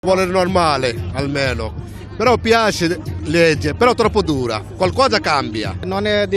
Vuole normale, almeno. Però piace legge, però troppo dura. Qualcosa cambia. Non è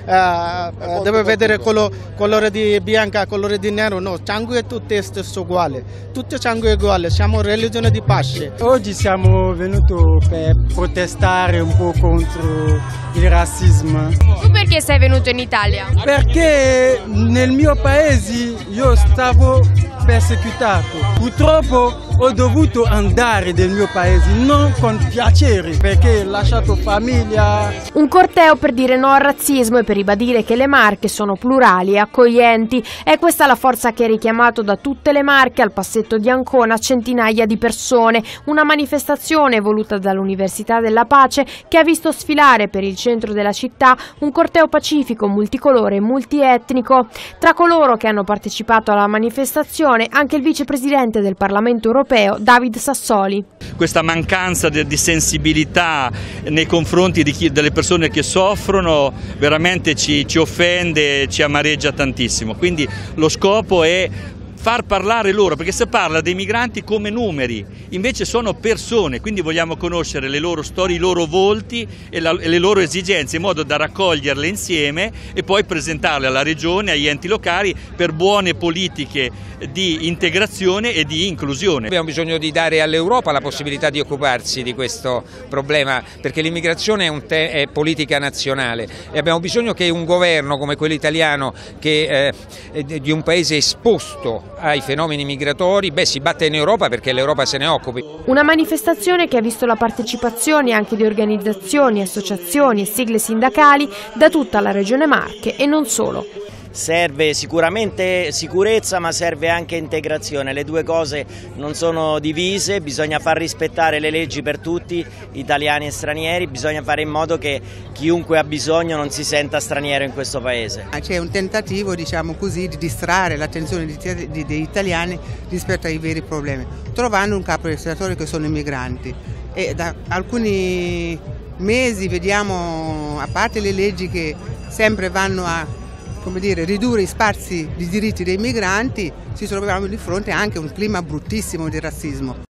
deve vedere colore di bianca, colore di nero, no. Sangue è tutto stesso uguale. Tutto sangue è uguale, siamo religione di pace. Oggi siamo venuti per protestare un po' contro il razzismo. Tu perché sei venuto in Italia? Perché nel mio paese io stavo perseguitato. Purtroppo ho dovuto andare del mio paese, non con piacere, perché ho lasciato famiglia. Un corteo per dire no al razzismo e per ribadire che le Marche sono plurali e accoglienti. È questa la forza che ha richiamato da tutte le Marche al passetto di Ancona centinaia di persone. Una manifestazione voluta dall'Università della Pace che ha visto sfilare per il centro della città un corteo pacifico, multicolore e multietnico. Tra coloro che hanno partecipato alla manifestazione anche il vicepresidente del Parlamento europeo David Sassoli. Questa mancanza di sensibilità nei confronti delle persone che soffrono veramente ci offende, ci amareggia tantissimo, quindi lo scopo è far parlare loro, perché si parla dei migranti come numeri, invece sono persone, quindi vogliamo conoscere le loro storie, i loro volti e le loro esigenze, in modo da raccoglierle insieme e poi presentarle alla Regione, agli enti locali per buone politiche di integrazione e di inclusione. Abbiamo bisogno di dare all'Europa la possibilità di occuparsi di questo problema, perché l'immigrazione è politica nazionale e abbiamo bisogno che un governo come quello italiano, che di un paese esposto ai fenomeni migratori, si batte in Europa perché l'Europa se ne occupi. Una manifestazione che ha visto la partecipazione anche di organizzazioni, associazioni e sigle sindacali da tutta la Regione Marche e non solo. Serve sicuramente sicurezza, ma serve anche integrazione, le due cose non sono divise, bisogna far rispettare le leggi per tutti, italiani e stranieri, bisogna fare in modo che chiunque ha bisogno non si senta straniero in questo paese. C'è un tentativo, diciamo così, di distrarre l'attenzione degli italiani rispetto ai veri problemi, trovando un capo legislatore che sono i migranti. E da alcuni mesi vediamo, a parte le leggi che sempre vanno a ridurre gli spazi di diritti dei migranti, ci troviamo di fronte anche a un clima bruttissimo di razzismo.